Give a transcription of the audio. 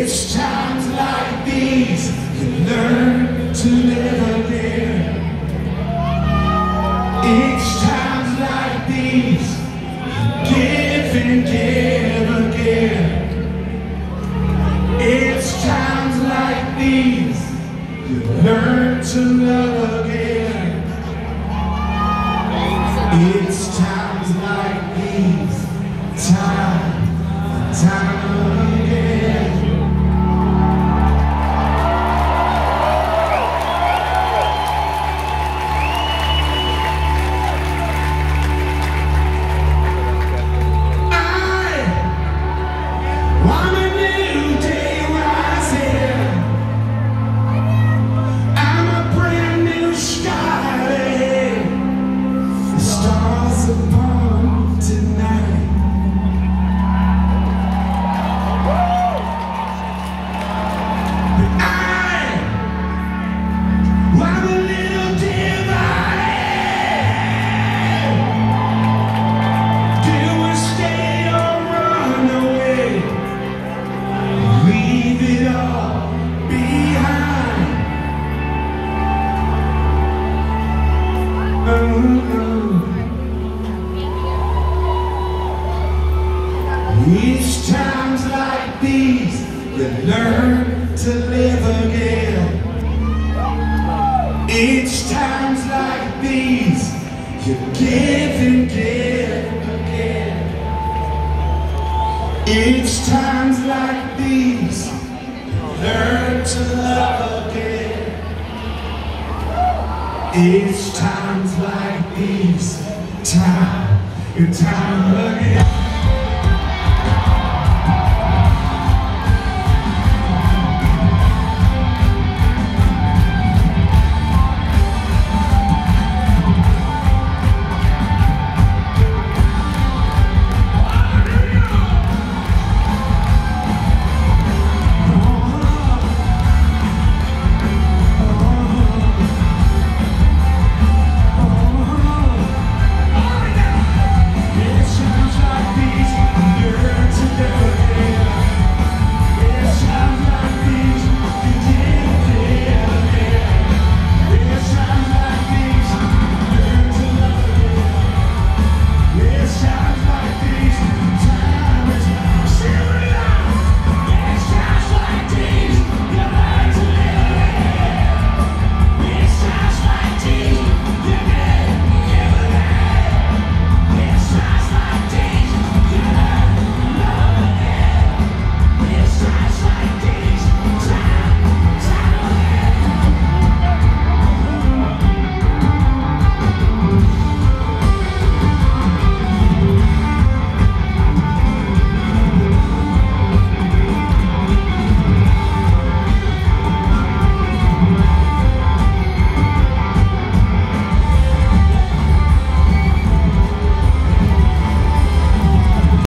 It's times like these you learn to live again. It's times like these you give and give again. It's times like these you learn to love again. It's times like these, time again. I'm a new day rising. I'm a brand new sky. The stars upon tonight. But I'm a little divided. Do we stay or run away? Leave it all behind. It's times like these you learn to live again. It's times like these you give and give again. It's times like these you learn to love again. It's times like these, time again.